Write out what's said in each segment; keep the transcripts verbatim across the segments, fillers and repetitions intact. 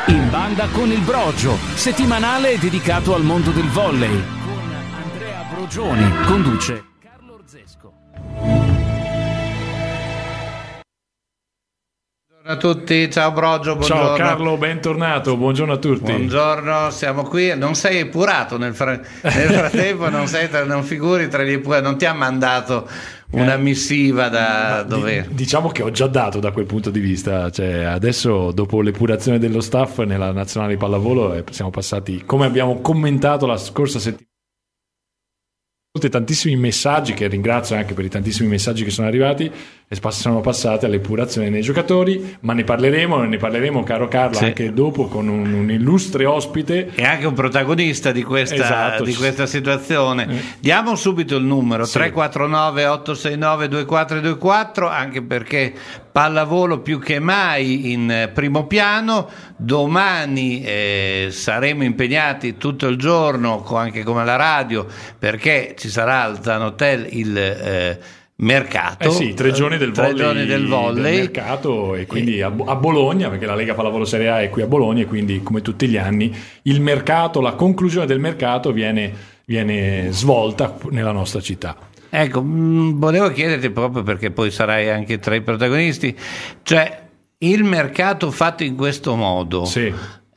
In banda con il Brogio, settimanale dedicato al mondo del volley. Con Andrea Brogioni, conduce Carlo Orzesco. Buongiorno a tutti, ciao Brogio, buongiorno. Ciao Carlo, bentornato, buongiorno a tutti. Buongiorno, siamo qui. Non sei epurato nel, fra... nel frattempo, non, sei tra... non figuri tra gli epurati, non ti ha mandato una missiva da eh, dove? Di, diciamo che ho già dato da quel punto di vista, cioè adesso dopo l'epurazione dello staff nella nazionale di pallavolo eh, siamo passati, come abbiamo commentato la scorsa settimana, tantissimi messaggi, che ringrazio anche per i tantissimi messaggi che sono arrivati, e sono passate all'epurazione nei giocatori, ma ne parleremo, ne parleremo caro Carlo, sì, anche dopo con un, un illustre ospite e anche un protagonista di questa, esatto, di questa situazione. Eh. Diamo subito il numero, sì. tre quattro nove otto sei nove due quattro due quattro, anche perché pallavolo più che mai in primo piano. Domani eh, saremo impegnati tutto il giorno, anche come la radio, perché ci sarà al Zanotel il eh, mercato, eh sì, tre giorni del tre volley, giorni del volley. Del mercato, e quindi a, a Bologna, perché la Lega Pallavolo Serie A è qui a Bologna, e quindi come tutti gli anni il mercato, la conclusione del mercato viene, viene svolta nella nostra città. Ecco, mh, volevo chiederti, proprio perché poi sarai anche tra i protagonisti, cioè il mercato fatto in questo modo, sì.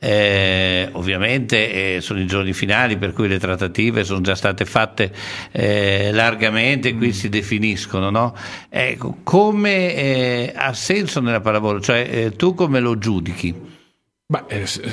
Eh, ovviamente eh, sono i giorni finali, per cui le trattative sono già state fatte eh, largamente, qui mm. si definiscono, no? Ecco, come eh, ha senso nella pallavolo, cioè eh, tu come lo giudichi? Beh,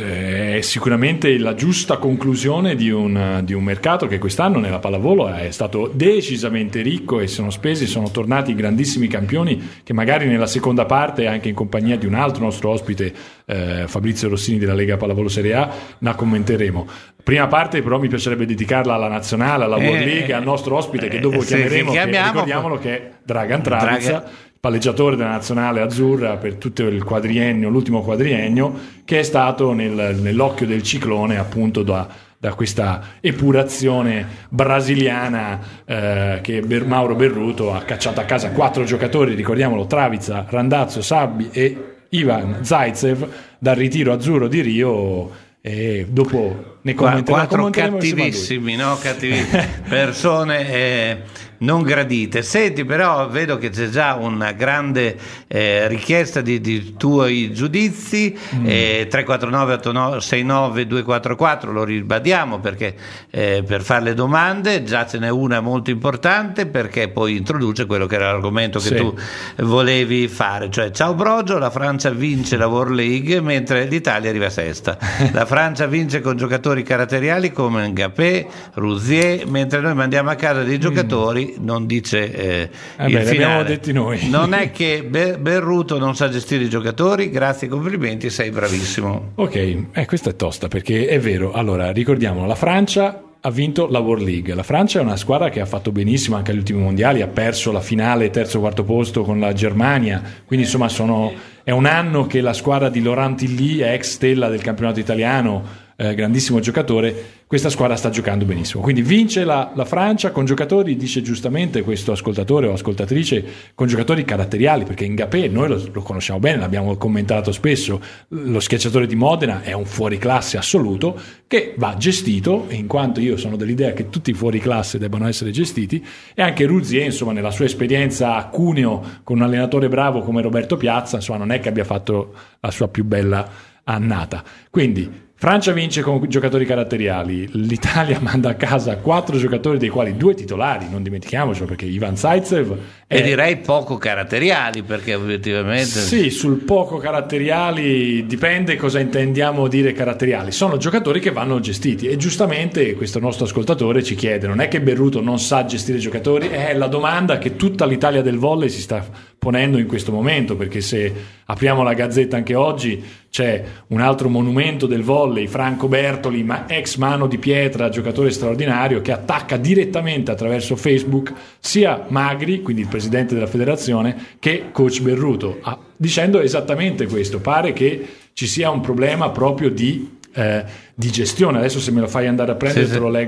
è sicuramente la giusta conclusione di un, di un mercato che quest'anno nella pallavolo è stato decisamente ricco, e sono spesi, sono tornati grandissimi campioni che magari nella seconda parte, anche in compagnia di un altro nostro ospite, eh, Fabrizio Rossini della Lega Pallavolo Serie A, la commenteremo. Prima parte però mi piacerebbe dedicarla alla nazionale, alla World League, eh, al nostro ospite che dopo eh, chiameremo, che, ricordiamolo che è Dragan Travica, Dragan. palleggiatore della nazionale azzurra per tutto il quadriennio, l'ultimo quadriennio, che è stato nel, nell'occhio del ciclone appunto da, da questa epurazione brasiliana eh, che Ber, Mauro Berruto ha cacciato a casa quattro giocatori, ricordiamolo, Travica, Randazzo, Sabbi e Ivan Zaitsev, dal ritiro azzurro di Rio. E dopo ne commenteremo, quattro cattivissimi, no? Cattivissimi persone eh, non gradite. Senti, però vedo che c'è già una grande eh, richiesta di, di tuoi giudizi. mm. eh, tre quattro nove otto sei nove due quattro quattro, lo ribadiamo perché eh, per fare le domande già ce n'è una molto importante, perché poi introduce quello che era l'argomento che sì. tu volevi fare, cioè ciao Brogio, la Francia vince la World League mentre l'Italia arriva sesta. La Francia vince con giocatori caratteriali come Ngapé, Rouzier, mentre noi mandiamo a casa dei giocatori, mm. non dice eh, eh il beh, finale. L'abbiamo detti noi. Non è che Be- Berruto non sa gestire i giocatori, grazie, complimenti, sei bravissimo. Ok, eh, questa è tosta, perché è vero. Allora, ricordiamo, la Francia ha vinto la World League. La Francia è una squadra che ha fatto benissimo anche agli ultimi mondiali, ha perso la finale terzo quarto posto con la Germania, quindi insomma sono, è un anno che la squadra di Laurent Tilly, ex stella del campionato italiano, eh, grandissimo giocatore, questa squadra sta giocando benissimo, quindi vince la, la Francia con giocatori, dice giustamente questo ascoltatore o ascoltatrice, con giocatori caratteriali, perché Ngapé noi lo, lo conosciamo bene, l'abbiamo commentato spesso, lo schiacciatore di Modena è un fuoriclasse assoluto che va gestito, in quanto io sono dell'idea che tutti i fuoriclasse debbano essere gestiti, e anche Rouzier, insomma, nella sua esperienza a Cuneo con un allenatore bravo come Roberto Piazza, insomma, non è che abbia fatto la sua più bella annata. Quindi Francia vince con giocatori caratteriali, l'Italia manda a casa quattro giocatori, dei quali due titolari, non dimentichiamocelo, perché Ivan Zaitsev è... e direi poco caratteriali, perché obiettivamente sì, sul poco caratteriali dipende cosa intendiamo dire caratteriali, sono giocatori che vanno gestiti, e giustamente questo nostro ascoltatore ci chiede, non è che Berruto non sa gestire i giocatori, è la domanda che tutta l'Italia del volley si sta ponendo in questo momento, perché se apriamo la Gazzetta anche oggi c'è un altro monumento del volley, Franco Bertoli, ma ex mano di pietra, giocatore straordinario, che attacca direttamente attraverso Facebook sia Magri, quindi il presidente della federazione, che coach Berruto, ah, dicendo esattamente questo. Pare che ci sia un problema proprio di, eh, di gestione. Adesso se me lo fai andare a prendere, sì, te lo leggo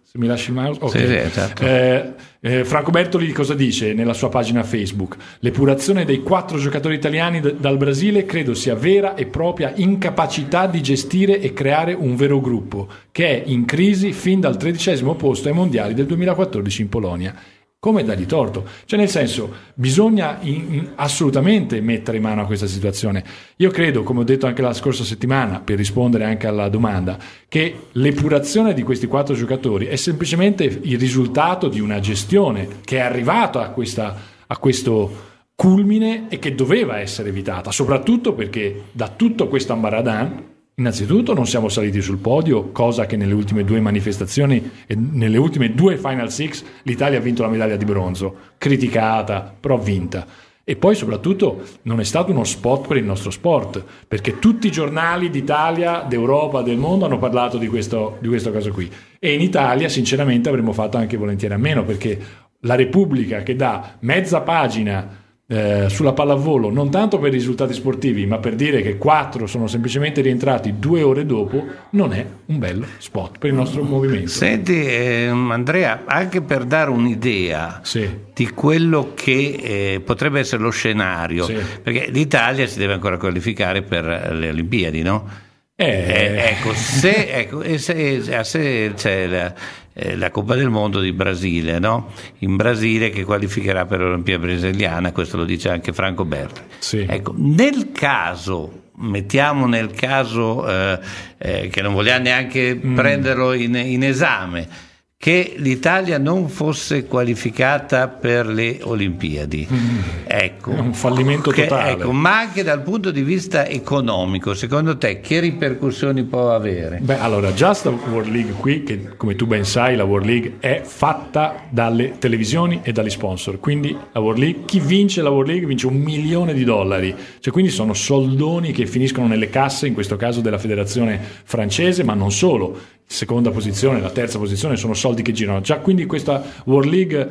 Se mi lasci il mouse, ok. Sì, sì, esatto. eh, eh, Franco Bertoli cosa dice nella sua pagina Facebook? L'epurazione dei quattro giocatori italiani d- dal Brasile credo sia vera e propria incapacità di gestire e creare un vero gruppo che è in crisi fin dal tredicesimo posto ai mondiali del duemilaquattordici in Polonia. Come dargli torto? Cioè, nel senso, bisogna in, in, assolutamente mettere in mano a questa situazione. Io credo, come ho detto anche la scorsa settimana, per rispondere anche alla domanda, che l'epurazione di questi quattro giocatori è semplicemente il risultato di una gestione che è arrivata a, questa, a questo culmine e che doveva essere evitata, soprattutto perché da tutto questo ambaradan, innanzitutto non siamo saliti sul podio, cosa che nelle ultime due manifestazioni e nelle ultime due Final Six l'Italia ha vinto la medaglia di bronzo, criticata, però vinta. E poi soprattutto non è stato uno spot per il nostro sport, perché tutti i giornali d'Italia, d'Europa, del mondo hanno parlato di questo, di questo caso qui. E in Italia sinceramente avremmo fatto anche volentieri a meno, perché la Repubblica che dà mezza pagina Eh, sulla pallavolo, non tanto per i risultati sportivi, ma per dire che quattro sono semplicemente rientrati due ore dopo, non è un bello spot per il nostro movimento. Senti, eh, Andrea, anche per dare un'idea sì. di quello che eh, potrebbe essere lo scenario, sì. perché l'Italia si deve ancora qualificare per le Olimpiadi, no? Eh, eh, ecco, se, ecco, e se, se c'è la, eh, la Coppa del Mondo di Brasile, no? In Brasile, che qualificherà per l'Olimpia brasiliana, questo lo dice anche Franco Bertoli. Sì. Ecco, nel caso, mettiamo nel caso eh, eh, che non vogliamo neanche mm. prenderlo in, in esame, che l'Italia non fosse qualificata per le Olimpiadi, mm. ecco, è un fallimento che, totale. Ecco, ma anche dal punto di vista economico, secondo te che ripercussioni può avere? Beh, allora, già sta World League qui, che come tu ben sai, la World League è fatta dalle televisioni e dagli sponsor. Quindi la World League, chi vince la World League vince un milione di dollari. Cioè, quindi sono soldoni che finiscono nelle casse, in questo caso della federazione francese, ma non solo. Seconda posizione, la terza posizione sono soldi che girano già, quindi questa World League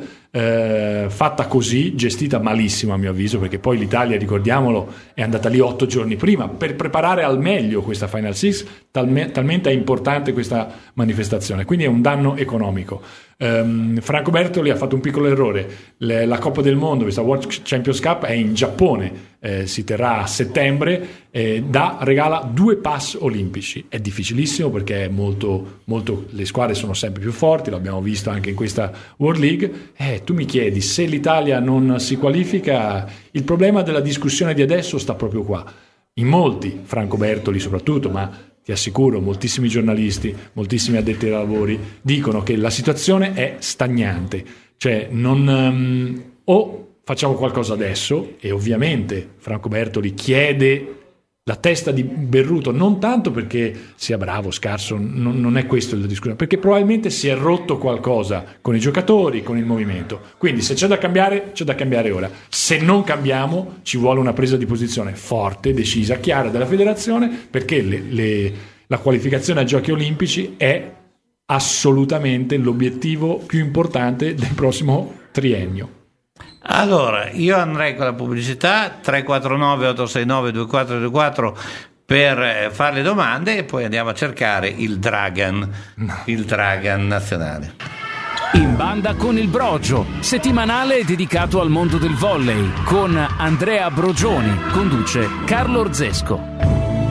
eh, fatta così, gestita malissimo a mio avviso, perché poi l'Italia, ricordiamolo, è andata lì otto giorni prima per preparare al meglio questa Final Six, talme, talmente è importante questa manifestazione, quindi è un danno economico. Um, Franco Bertoli ha fatto un piccolo errore. Le, la Coppa del Mondo, questa World Champions Cup, è in Giappone, eh, si terrà a settembre, eh, da, regala due pass olimpici. È difficilissimo perché è molto, molto, le squadre sono sempre più forti, l'abbiamo visto anche in questa World League. Eh, tu mi chiedi, se l'Italia non si qualifica, il problema della discussione di adesso sta proprio qua. In molti, Franco Bertoli soprattutto, ma ti assicuro, moltissimi giornalisti, moltissimi addetti ai lavori dicono che la situazione è stagnante, cioè non um, o facciamo qualcosa adesso, e ovviamente Franco Bertoli chiede la testa di Berruto, non tanto perché sia bravo, scarso, non, non è questo il discorso, perché probabilmente si è rotto qualcosa con i giocatori, con il movimento. Quindi se c'è da cambiare, c'è da cambiare ora. Se non cambiamo, ci vuole una presa di posizione forte, decisa, chiara della federazione, perché le, le, la qualificazione ai Giochi Olimpici è assolutamente l'obiettivo più importante del prossimo triennio. Allora, io andrei con la pubblicità, tre quattro nove otto sei nove due quattro due quattro per fare le domande, e poi andiamo a cercare il Dragan, il Dragan nazionale. In banda con il Brogio, settimanale dedicato al mondo del volley, con Andrea Brogioni, conduce Carlo Orzesco.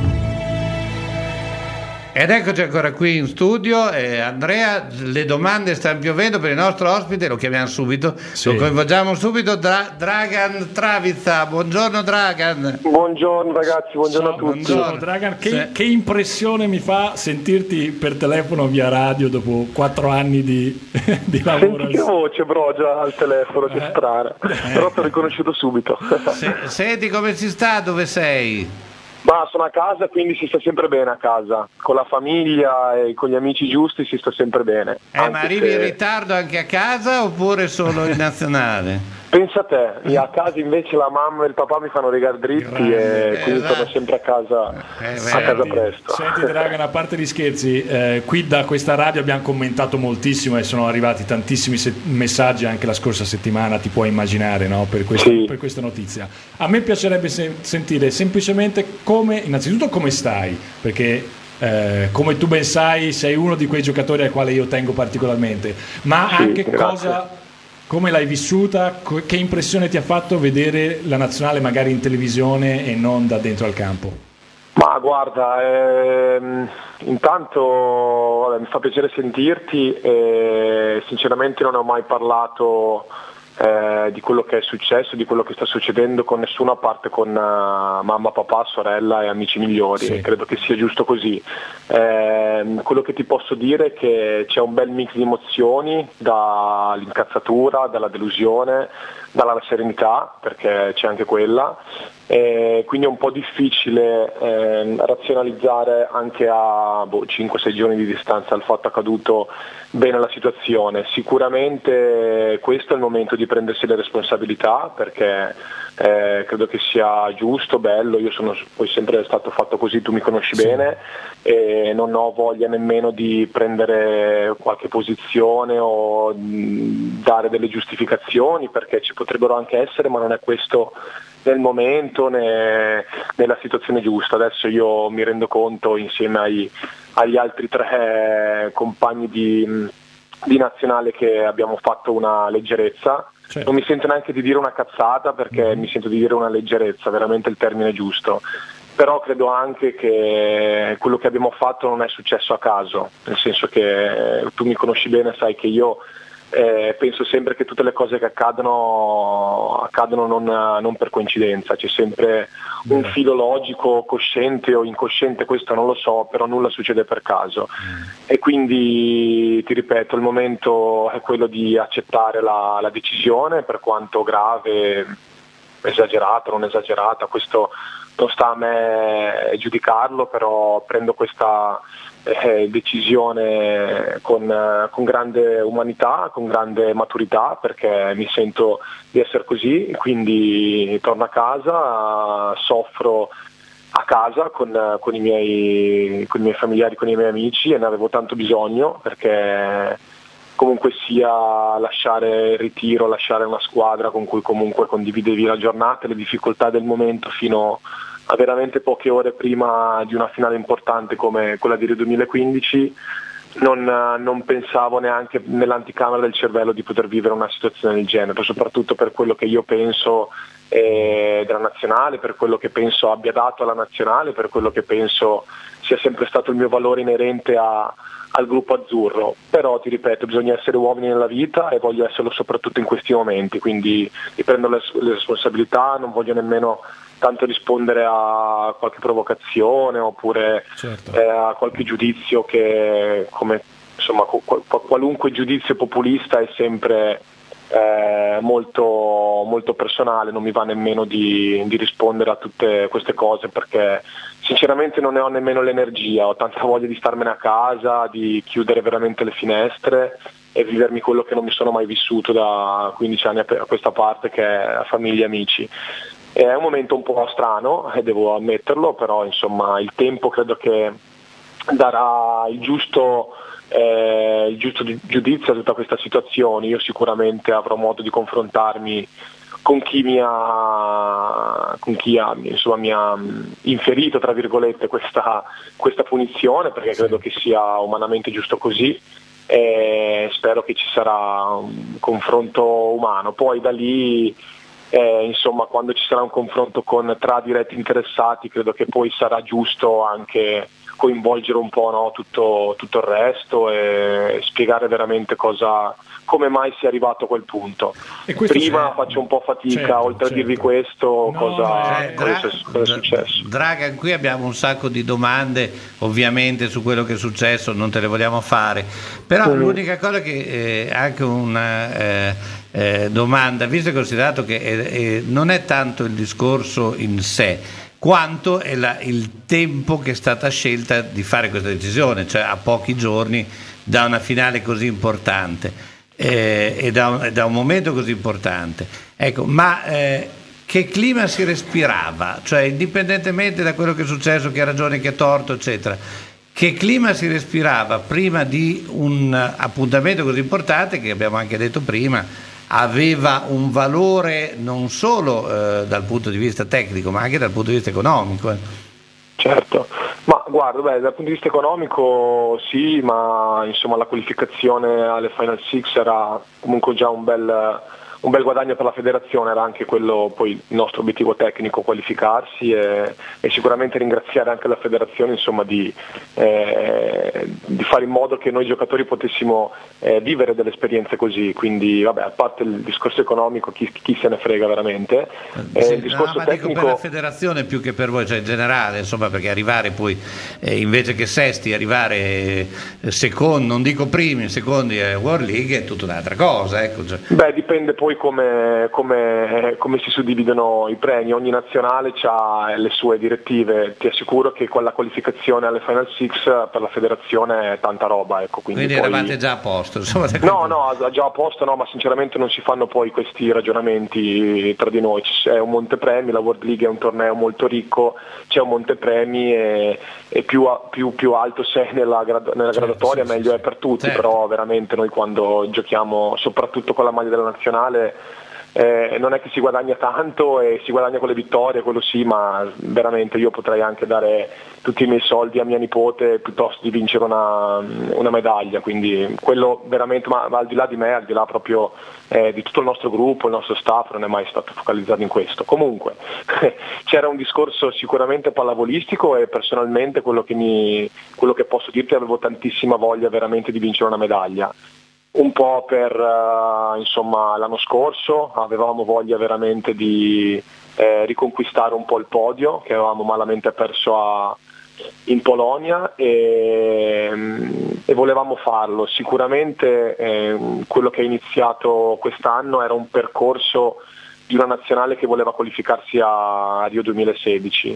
Ed eccoci ancora qui in studio, eh, Andrea, le domande stanno piovendo per il nostro ospite, lo chiamiamo subito, sì. Lo coinvolgiamo subito, Dra- Dragan Travica. Buongiorno Dragan. Buongiorno ragazzi, buongiorno Ciao, a tutti. Buongiorno Dragan, che, sì. che impressione mi fa sentirti per telefono via radio dopo quattro anni di, di lavoro. Senti che voce Brogia al telefono, che eh. strana, eh. però ti ho riconosciuto subito. Se, senti come si sta, dove sei? Ma sono a casa, quindi si sta sempre bene a casa, con la famiglia e con gli amici giusti si sta sempre bene. Eh, ma arrivi se... in ritardo anche a casa oppure solo in nazionale? Pensa a te, a casa invece la mamma e il papà mi fanno regali dritti Grande, e quindi esatto. Torno sempre a casa, eh, a casa presto. Senti Dragan, a parte gli scherzi, eh, qui da questa radio abbiamo commentato moltissimo e sono arrivati tantissimi se- messaggi anche la scorsa settimana, ti puoi immaginare, no? per, questa, sì. per questa notizia. A me piacerebbe se- sentire semplicemente come, innanzitutto come stai, perché eh, come tu ben sai sei uno di quei giocatori al quale io tengo particolarmente, ma sì, anche grazie. cosa, come l'hai vissuta, che impressione ti ha fatto vedere la nazionale magari in televisione e non da dentro al campo? Ma guarda, ehm, intanto vabbè, mi fa piacere sentirti e sinceramente non ho mai parlato eh, di quello che è successo, di quello che sta succedendo con nessuno a parte con uh, mamma, papà, sorella e amici migliori, sì. Credo che sia giusto così. Eh, quello che ti posso dire è che c'è un bel mix di emozioni, dall'incazzatura, dalla delusione, dalla serenità, perché c'è anche quella, e quindi è un po' difficile eh, razionalizzare anche a boh, cinque sei giorni di distanza dal fatto accaduto bene la situazione. Sicuramente questo è il momento di prendersi le responsabilità, perché eh, credo che sia giusto, bello, io sono poi sempre stato fatto così, tu mi conosci sì. bene, e non ho voglia nemmeno di prendere qualche posizione o mh, dare delle giustificazioni, perché ci potrebbero anche essere, ma non è questo nel momento né nella situazione giusta. Adesso io mi rendo conto insieme ai, agli altri tre compagni di, di nazionale che abbiamo fatto una leggerezza. Certo. Non mi sento neanche di dire una cazzata, perché mm-hmm. mi sento di dire una leggerezza, veramente il termine giusto. Però credo anche che quello che abbiamo fatto non è successo a caso, nel senso che tu mi conosci bene, sai che io Eh, penso sempre che tutte le cose che accadono accadono non, non per coincidenza, c'è sempre un filo logico, cosciente o incosciente, questo non lo so, però nulla succede per caso. Mm. E quindi ti ripeto, il momento è quello di accettare la, la decisione, per quanto grave, esagerata, non esagerata, questo non sta a me giudicarlo, però prendo questa Eh, decisione con, con grande umanità, con grande maturità, perché mi sento di essere così, quindi torno a casa, soffro a casa con, con, i miei, con i miei familiari, con i miei amici, e ne avevo tanto bisogno, perché comunque sia lasciare il ritiro, lasciare una squadra con cui comunque condividevi la giornata, le difficoltà del momento fino a veramente poche ore prima di una finale importante come quella di Rio duemilaquindici, non, non pensavo neanche nell'anticamera del cervello di poter vivere una situazione del genere, soprattutto per quello che io penso eh, della nazionale, per quello che penso abbia dato alla nazionale, per quello che penso sia sempre stato il mio valore inerente a, al gruppo azzurro. Però ti ripeto, bisogna essere uomini nella vita e voglio esserlo soprattutto in questi momenti, quindi mi prendo le, le responsabilità, non voglio nemmeno tanto rispondere a qualche provocazione oppure certo. eh, a qualche giudizio che, come insomma qual- qualunque giudizio populista è sempre eh, molto, molto personale, non mi va nemmeno di, di rispondere a tutte queste cose, perché sinceramente non ne ho nemmeno l'energia, ho tanta voglia di starmene a casa, di chiudere veramente le finestre e vivermi quello che non mi sono mai vissuto da quindici anni a questa parte, che è la famiglia e amici. È un momento un po' strano, e devo ammetterlo, però insomma il tempo credo che darà il giusto, eh, il giusto giudizio a tutta questa situazione. Io sicuramente avrò modo di confrontarmi con chi mi ha, con chi ha, insomma, mi ha inferito, tra virgolette, questa, questa punizione, perché credo che sia umanamente giusto così, e spero che ci sarà un confronto umano. Poi da lì Eh, insomma, quando ci sarà un confronto con tra diretti interessati, credo che poi sarà giusto anche coinvolgere un po', no, tutto, tutto il resto e spiegare veramente cosa, come mai sia arrivato a quel punto. Prima faccio un po' fatica, certo, oltre certo. a dirvi questo, no, cosa, eh, cosa, Dra- cosa è successo. Dragan, qui abbiamo un sacco di domande ovviamente su quello che è successo, non te le vogliamo fare, però mm. l'unica cosa che eh, anche una eh, eh, domanda, visto e considerato che è, è, non è tanto il discorso in sé quanto è la, il tempo che è stata scelta di fare questa decisione, cioè a pochi giorni da una finale così importante eh, e da un, da un momento così importante. Ecco, ma eh, che clima si respirava? Cioè, indipendentemente da quello che è successo, chi ha ragione, chi ha torto, eccetera, che clima si respirava prima di un appuntamento così importante, che abbiamo anche detto prima aveva un valore non solo eh, dal punto di vista tecnico, ma anche dal punto di vista economico. Certo, ma guarda, beh, dal punto di vista economico sì, ma insomma la qualificazione alle Final Six era comunque già un bel, un bel guadagno per la federazione, era anche quello poi il nostro obiettivo tecnico, qualificarsi e, e sicuramente ringraziare anche la federazione insomma di, eh, di fare in modo che noi giocatori potessimo eh, vivere delle esperienze così, quindi vabbè, a parte il discorso economico chi, chi se ne frega veramente, eh, sì, il discorso no, ma tecnico dico per la federazione più che per voi, cioè in generale, insomma, perché arrivare poi eh, invece che sesti arrivare eh, secondi, non dico primi, secondi a World League è tutta un'altra cosa, ecco. Cioè. Beh, dipende poi come, come, come si suddividono i premi, ogni nazionale ha le sue direttive, ti assicuro che con la qualificazione alle Final Six per la federazione è tanta roba, ecco. Quindi, quindi poi... eravate già a posto, insomma. No, no, già a posto no, ma sinceramente non si fanno poi questi ragionamenti tra di noi, c'è un montepremi, la World League è un torneo molto ricco, c'è un montepremi e, e più, più, più alto sei nella, grad- nella certo, graduatoria sì, meglio sì, è per tutti, certo. Però veramente noi quando giochiamo soprattutto con la maglia della nazionale Eh, non è che si guadagna tanto e si guadagna con le vittorie, quello sì, ma veramente io potrei anche dare tutti i miei soldi a mia nipote piuttosto di vincere una, una medaglia, quindi quello veramente, ma, ma al di là di me, al di là proprio eh, di tutto il nostro gruppo, il nostro staff non è mai stato focalizzato in questo. Comunque c'era un discorso sicuramente pallavolistico e personalmente quello che, mi, quello che posso dirti, avevo tantissima voglia veramente di vincere una medaglia. Un po' per uh, insomma l'anno scorso avevamo voglia veramente di eh, riconquistare un po' il podio che avevamo malamente perso a, in Polonia e, e volevamo farlo. Sicuramente eh, quello che è iniziato quest'anno era un percorso di una nazionale che voleva qualificarsi a Rio duemilasedici.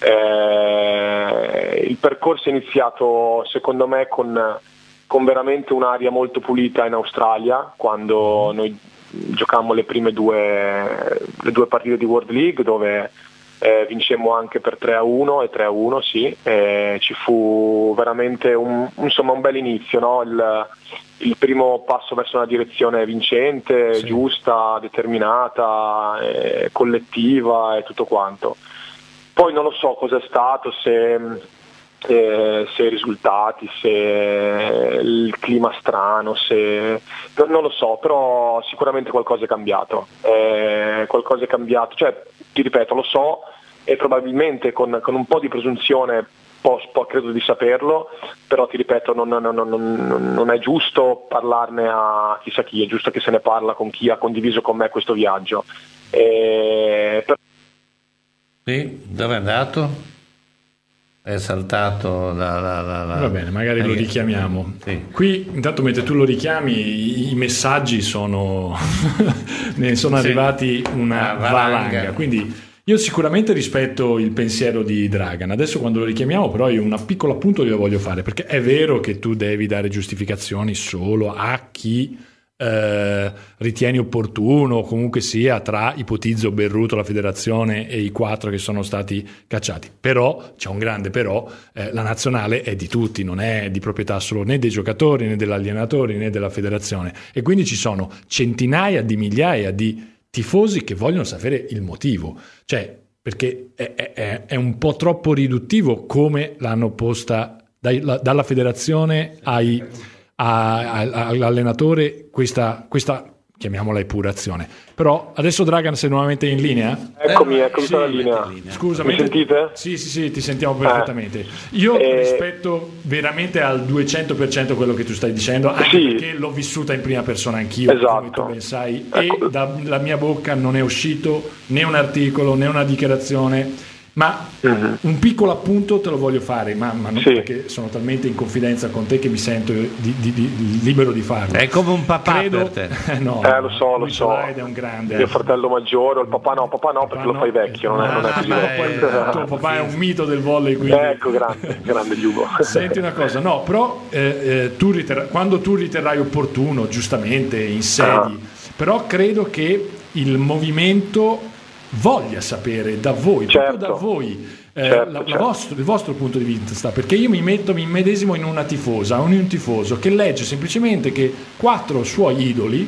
Eh, il percorso è iniziato secondo me con con veramente un'aria molto pulita in Australia, quando noi giocammo le prime due, le due partite di World League, dove eh, vincemmo anche per tre a uno e tre a uno, sì, e ci fu veramente un, insomma, un bel inizio, no? il, il primo passo verso una direzione vincente, sì. Giusta, determinata, eh, collettiva e tutto quanto. Poi non lo so cosa è stato, se... Eh, se i risultati, se il clima strano, se non, non lo so, però sicuramente qualcosa è cambiato, eh, qualcosa è cambiato, cioè ti ripeto, lo so e probabilmente con, con un po' di presunzione po', po' credo di saperlo, però ti ripeto non, non, non, non, non è giusto parlarne a chissà chi, è giusto che se ne parla con chi ha condiviso con me questo viaggio. Eh, per... Sì, dove è andato? È saltato la, la, la, la... Va bene, magari lo richiamiamo. Sì. Qui intanto mentre tu lo richiami i, i messaggi sono ne sono sì. arrivati una valanga. valanga quindi io sicuramente rispetto il pensiero di Dragan. Adesso quando lo richiamiamo però io un piccolo appunto glielo voglio fare, perché è vero che tu devi dare giustificazioni solo a chi Eh, ritieni opportuno, comunque sia, tra ipotizzo Berruto, la federazione e i quattro che sono stati cacciati, però c'è un grande però, eh, la nazionale è di tutti, non è di proprietà solo né dei giocatori né degli allenatori né della federazione, e quindi ci sono centinaia di migliaia di tifosi che vogliono sapere il motivo, cioè perché è, è, è un po' troppo riduttivo come l'hanno posta dai, la, dalla federazione ai all'allenatore questa, questa chiamiamola epurazione. Però adesso Dragan sei nuovamente in linea? Eccomi, eccomi sì, sulla linea. Scusa, mi sentite? Sì, sì, sì, ti sentiamo perfettamente. Io eh, rispetto veramente al duecento per cento quello che tu stai dicendo, anche sì. perché l'ho vissuta in prima persona anch'io, esatto. come tu ben sai, ecco. E dalla mia bocca non è uscito né un articolo né una dichiarazione. Ma uh-huh. un piccolo appunto te lo voglio fare, ma, ma non sì. perché sono talmente in confidenza con te che mi sento di, di, di, libero di farlo. È come un papà Credo, per te. no, eh, lo so, lo so. È un grande. Il fratello maggiore, il papà no, papà no, papà perché no. Lo fai vecchio, non, ah, è, non è così vecchio. Il tuo papà è un mito del volley, quindi. Ecco, grande, grande Giugo. Senti una cosa, no, però eh, eh, tu riterrai, quando tu riterrai opportuno, giustamente in sedi, ah. però credo che il movimento voglia sapere da voi, certo. proprio da voi. Eh, certo, la, la certo. vostro, il vostro punto di vista, perché io mi metto, mi immedesimo in una tifosa, in un tifoso che legge semplicemente che quattro suoi idoli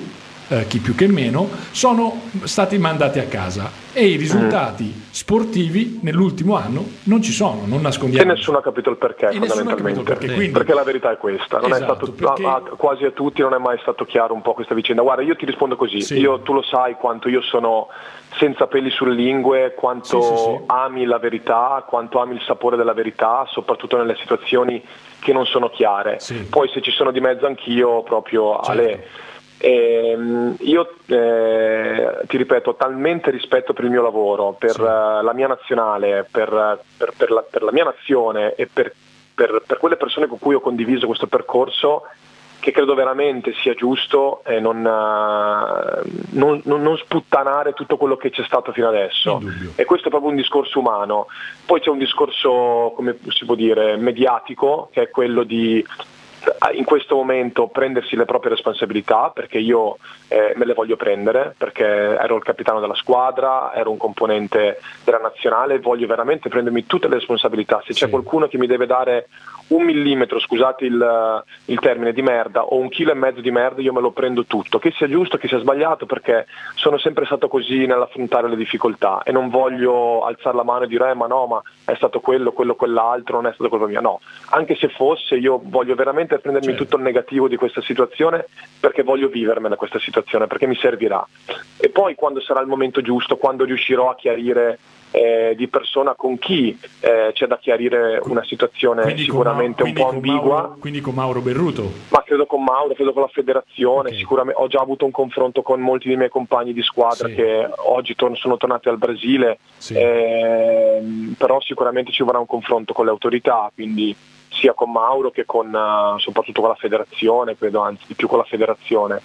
eh, chi più che meno, sono stati mandati a casa e i risultati mm. sportivi nell'ultimo anno non ci sono, non nascondiamo. E nessuno ha capito il perché, e fondamentalmente, perché, sì. quindi... perché la verità è questa, non esatto, è stato, perché... a, a, quasi a tutti non è mai stato chiaro un po' questa vicenda. Guarda, io ti rispondo così, sì. io, tu lo sai quanto io sono senza peli sulle lingue, quanto sì, sì, sì. ami la verità, quanto ami il sapore della verità, soprattutto nelle situazioni che non sono chiare. Sì. Poi se ci sono di mezzo anch'io, proprio certo. alle... Eh, io eh, ti ripeto, ho talmente rispetto per il mio lavoro, per sì. uh, la mia nazionale, per, per, per, la, per la mia nazione e per, per, per quelle persone con cui ho condiviso questo percorso, che credo veramente sia giusto eh, non, uh, non, non, non sputtanare tutto quello che c'è stato fino adesso. E questo è proprio un discorso umano. Poi c'è un discorso, come si può dire, mediatico, che è quello di in questo momento prendersi le proprie responsabilità, perché io eh, me le voglio prendere, perché ero il capitano della squadra, ero un componente della nazionale, voglio veramente prendermi tutte le responsabilità. Se sì. c'è qualcuno che mi deve dare un millimetro, scusate il, il termine, di merda o un chilo e mezzo di merda, io me lo prendo tutto, che sia giusto, che sia sbagliato, perché sono sempre stato così nell'affrontare le difficoltà e non voglio alzare la mano e dire eh, ma no, ma è stato quello, quello, quell'altro, non è stato quello mio. No, anche se fosse, io voglio veramente prendermi certo. tutto il negativo di questa situazione, perché voglio vivermela questa situazione, perché mi servirà. E poi quando sarà il momento giusto, quando riuscirò a chiarire eh, di persona con chi eh, c'è da chiarire una situazione quindi sicuramente Ma- un po' ambigua. Mauro, quindi con Mauro Berruto? Ma credo con Mauro, credo con la federazione, okay. sicuramente ho già avuto un confronto con molti dei miei compagni di squadra sì. che oggi tor- sono tornati al Brasile, sì. eh, però sicuramente ci vorrà un confronto con le autorità, quindi sia con Mauro che con uh, soprattutto con la federazione, credo anzi di più con la federazione.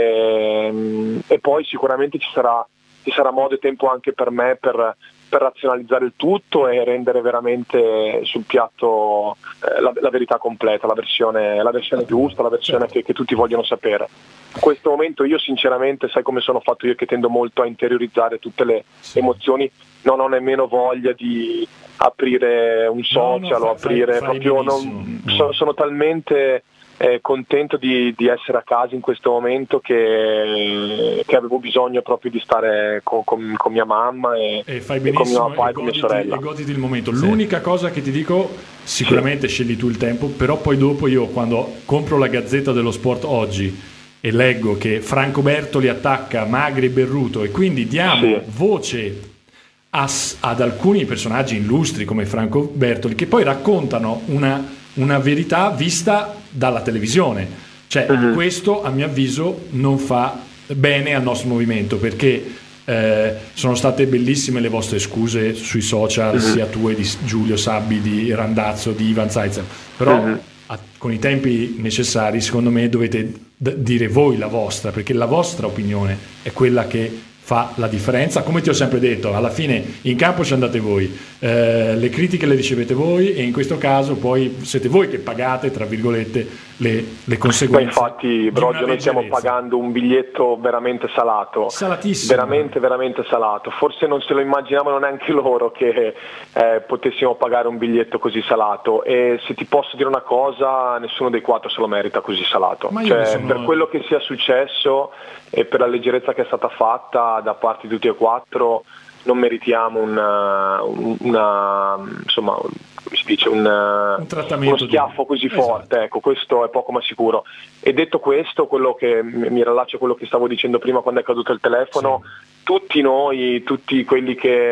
E, e poi sicuramente ci sarà, ci sarà modo e tempo anche per me per, per razionalizzare il tutto e rendere veramente sul piatto eh, la, la verità completa, la versione, la versione giusta, la versione che, che tutti vogliono sapere. In questo momento io sinceramente, sai come sono fatto io, che tendo molto a interiorizzare tutte le sì. emozioni, non ho nemmeno voglia di aprire un social no, no, o aprire fai, fai proprio non, sono, sono talmente eh, contento di, di essere a casa in questo momento che, che avevo bisogno proprio di stare con, con, con mia mamma e, e, fai e con mio papà e, e con mia sorella e goditi il momento. Sì. L'unica cosa che ti dico, sicuramente sì. scegli tu il tempo, però poi dopo io quando compro la Gazzetta dello Sport oggi e leggo che Franco Bertoli attacca Magri e Berruto e quindi diamo sì. voce ad alcuni personaggi illustri come Franco Bertoli, che poi raccontano una, una verità vista dalla televisione, cioè uh-huh. questo a mio avviso non fa bene al nostro movimento, perché eh, sono state bellissime le vostre scuse sui social, uh-huh. sia tue di Giulio Sabbi, di Randazzo, di Ivan Zaitsev, però uh-huh. a, con i tempi necessari secondo me dovete d- dire voi la vostra, perché la vostra opinione è quella che fa la differenza. Come ti ho sempre detto, alla fine in campo ci andate voi, eh, le critiche le ricevete voi e in questo caso poi siete voi che pagate, tra virgolette, le, le conseguenze. Ma infatti, Brogio, noi stiamo pagando un biglietto veramente salato, salatissimo, veramente veramente salato. Forse non se lo immaginavano neanche loro che eh, potessimo pagare un biglietto così salato, e se ti posso dire una cosa, nessuno dei quattro se lo merita così salato. Cioè, sono... per quello che sia successo e per la leggerezza che è stata fatta da parte di tutti e quattro, non meritiamo una, una insomma, come si dice, un, un uno schiaffo così esatto. forte, ecco, questo è poco ma sicuro. E detto questo, quello che mi riallaccio a quello che stavo dicendo prima quando è caduto il telefono, sì. tutti noi, tutti quelli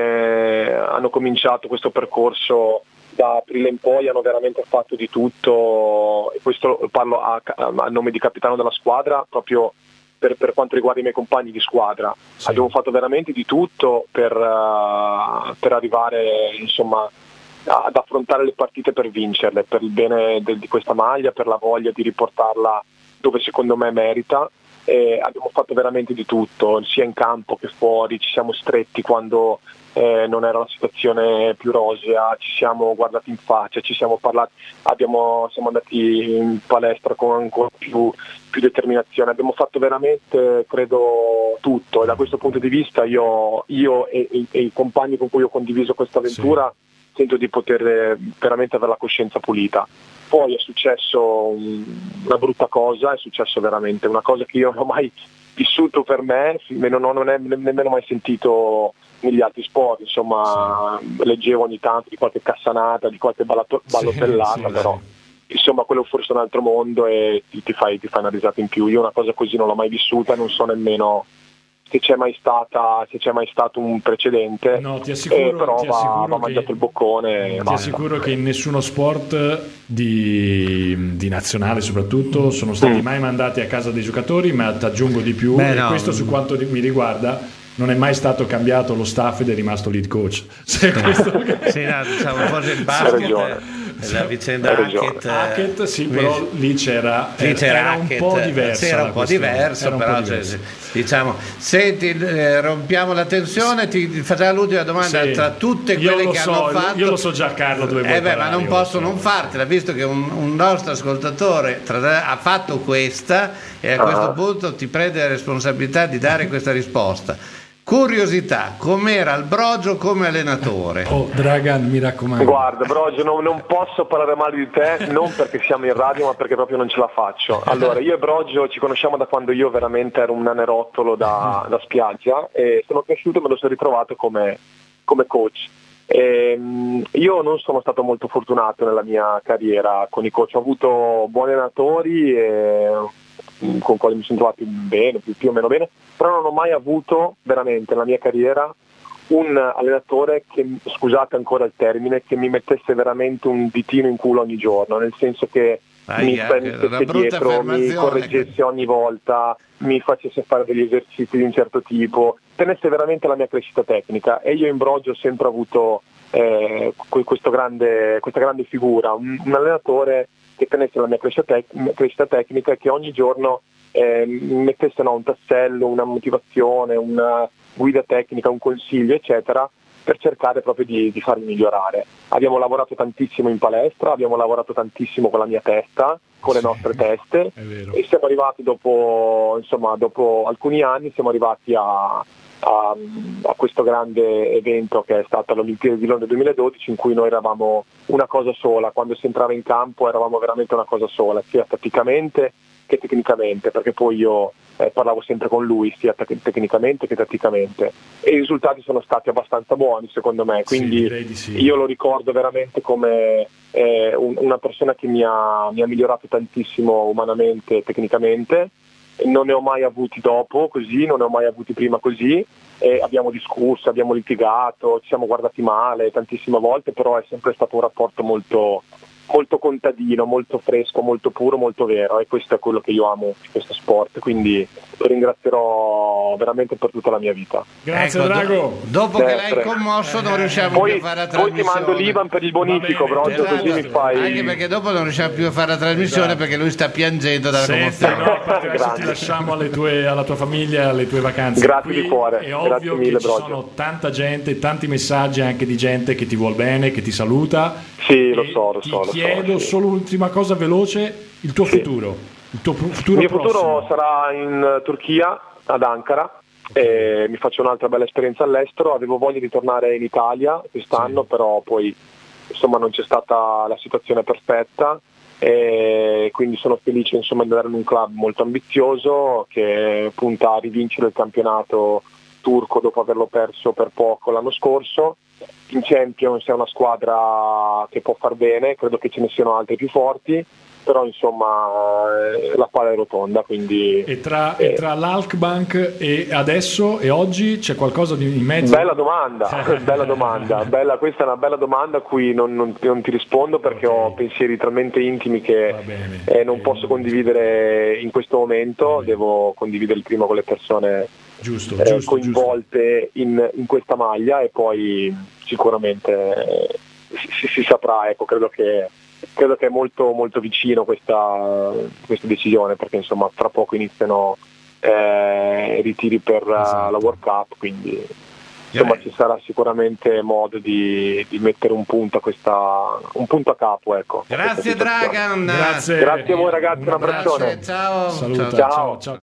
che hanno cominciato questo percorso da aprile in poi hanno veramente fatto di tutto, e questo parlo a, a nome di capitano della squadra, proprio Per, per quanto riguarda i miei compagni di squadra, sì. abbiamo fatto veramente di tutto per, uh, per arrivare insomma ad affrontare le partite, per vincerle, per il bene de, di questa maglia, per la voglia di riportarla dove secondo me merita. E abbiamo fatto veramente di tutto, sia in campo che fuori, ci siamo stretti quando eh, non era la situazione più rosea, ci siamo guardati in faccia, ci siamo parlati, abbiamo, siamo andati in palestra con ancora più, più determinazione, abbiamo fatto veramente, credo, tutto, e da questo punto di vista io, io e, e, e i compagni con cui ho condiviso questa avventura sì. sento di poter veramente avere la coscienza pulita. poi è successo un, una brutta cosa, è successo veramente una cosa che io non ho mai vissuto per me, non ho non è, nemmeno mai sentito negli altri sport, insomma sì. Leggevo ogni tanto di qualche cassanata, di qualche ballato, ballottellata, sì, sì, però sì. Insomma quello forse è un altro mondo e ti, ti, fai, ti fai una risata in più. Io una cosa così non l'ho mai vissuta, non so nemmeno se c'è mai stata se c'è mai stato un precedente. No, ti assicuro, eh, però ti va, assicuro va mangiato che, il boccone. Ti basta. assicuro che in nessuno sport di, di nazionale soprattutto sono stati mm. mai mandati a casa dei giocatori, ma ti aggiungo di più. Beh, e no. Questo su quanto mi riguarda non è mai stato cambiato lo staff ed è rimasto lead coach. Se questo... sì, no, diciamo forse il basket, la vicenda Hackett, Hackett sì, però lì c'era, lì c'era era Hackett, un po' diverso. Sì, era un po' diverso, un però po diverso. Cioè, diciamo, senti, eh, rompiamo la tensione, ti farà l'ultima domanda sì. Tra tutte quelle che so, hanno fatto. Io lo so già, Carlo, dove vuoi eh beh, ma non posso so. non fartela, visto che un, un nostro ascoltatore tra, ha fatto questa e a ah. questo punto ti prende la responsabilità di dare questa risposta. Curiosità, com'era il Brogio come allenatore? Oh, Dragan, mi raccomando. Guarda, Brogio, non, non posso parlare male di te, non perché siamo in radio, ma perché proprio non ce la faccio. Allora, io e Brogio ci conosciamo da quando io veramente ero un nanerottolo da, da spiaggia e sono cresciuto e me lo sono ritrovato come, come coach. E, io non sono stato molto fortunato nella mia carriera con i coach, ho avuto buoni allenatori e con quali mi sono trovato bene, più, più o meno bene, però non ho mai avuto veramente nella mia carriera un allenatore che, scusate ancora il termine, che mi mettesse veramente un ditino in culo ogni giorno, nel senso che ah, mi yeah, mettesse dietro, mi correggesse ogni volta, mi facesse fare degli esercizi di un certo tipo, tenesse veramente la mia crescita tecnica. E io in Brogio ho sempre avuto eh, questo grande, questa grande figura, un, un allenatore che tenesse la mia crescita, tec- crescita tecnica e che ogni giorno eh, mi mettesse no, un tassello, una motivazione, una guida tecnica, un consiglio, eccetera, per cercare proprio di, di farmi migliorare. Abbiamo lavorato tantissimo in palestra, abbiamo lavorato tantissimo con la mia testa, con le nostre teste, e siamo arrivati dopo, insomma, dopo alcuni anni, siamo arrivati a, a, a questo grande evento che è stata l'Olimpiade di Londra duemiladodici, in cui noi eravamo una cosa sola. Quando si entrava in campo eravamo veramente una cosa sola, sia tatticamente che tecnicamente, perché poi io eh, parlavo sempre con lui sia te- tecnicamente che tatticamente, e i risultati sono stati abbastanza buoni secondo me, quindi sì, sì. Io lo ricordo veramente come eh, un, una persona che mi ha, mi ha migliorato tantissimo umanamente e tecnicamente. Non ne ho mai avuti dopo così, non ne ho mai avuti prima così, e abbiamo discusso, abbiamo litigato, ci siamo guardati male tantissime volte, però è sempre stato un rapporto molto molto contadino, molto fresco, molto puro, molto vero, e questo è quello che io amo di questo sport, quindi lo ringrazierò veramente per tutta la mia vita. Grazie, ecco, Drago. Do- dopo Sempre. Che l'hai commosso non riusciamo poi, più a fare la trasmissione. Poi ti mando l'I B A N per il bonifico, Brogio, esatto. Così mi fai... Anche perché dopo non riusciamo più a fare la trasmissione, esatto. Perché lui sta piangendo dalla Senta, commozione. no, adesso ti lasciamo alle tue, alla tua famiglia, alle tue vacanze. Grazie qui di cuore. È ovvio Grazie mille, che ci Brogio. sono tanta gente, tanti messaggi anche di gente che ti vuol bene, che ti saluta. Sì, lo so, lo ti so. Lo chiedo so, sì. solo l'ultima cosa veloce, il tuo sì. futuro. Il tuo futuro Il mio prossimo. futuro sarà in Turchia, ad Ankara. E mi faccio un'altra bella esperienza all'estero. Avevo voglia di tornare in Italia quest'anno, sì. Però poi insomma non c'è stata la situazione perfetta, e quindi sono felice insomma di andare in un club molto ambizioso che punta a rivincere il campionato turco dopo averlo perso per poco l'anno scorso. In Champions è una squadra che può far bene, credo che ce ne siano altre più forti, però insomma la palla è rotonda, quindi e tra, eh. e tra l'Halkbank e adesso e oggi c'è qualcosa di in mezzo? Bella domanda, bella domanda, bella, questa è una bella domanda a cui non, non, non ti rispondo perché okay. Ho pensieri talmente intimi che bene, eh, non posso condividere in questo momento, devo condividerli prima con le persone giusto, eh, giusto, coinvolte giusto. In, in questa maglia, e poi sicuramente eh, si, si saprà, ecco, credo che credo che è molto molto vicino questa, questa decisione, perché insomma fra poco iniziano eh, ritiri per esatto. La World Cup, quindi insomma yeah. Ci sarà sicuramente modo di, di mettere un punto a questa un punto a capo, ecco. Grazie Dragan, grazie. Grazie a voi ragazzi, un abbraccione. Ciao. Saluta, ciao. ciao, ciao.